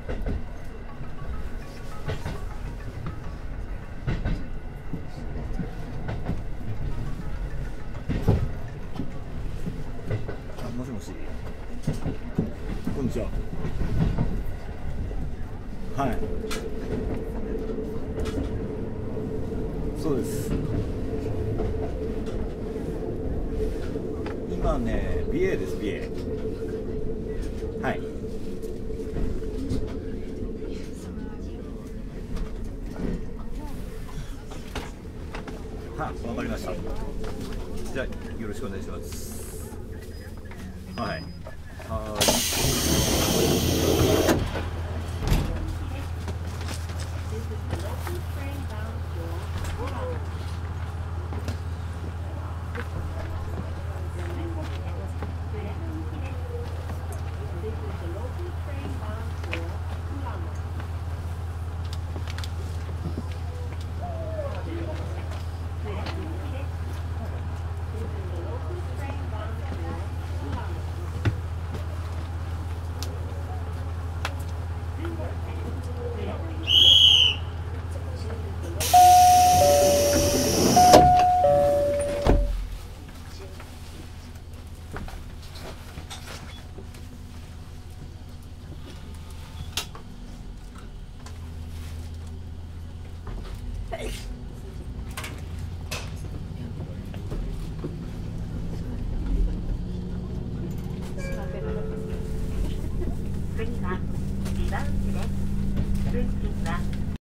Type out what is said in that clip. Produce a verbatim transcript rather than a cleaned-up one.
もしもし、こんにちは。はい、そうです。今ね、美瑛です、美瑛。はい。は、わかりました。じゃあ、よろしくお願いします。はい。